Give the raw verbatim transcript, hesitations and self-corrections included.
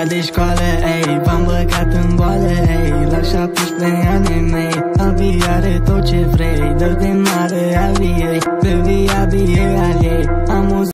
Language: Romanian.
de școală, ei, v-am băgat în boală, ei, la șaptesprezece ani mei, aviare tot ce vrei, dă de mare aviei.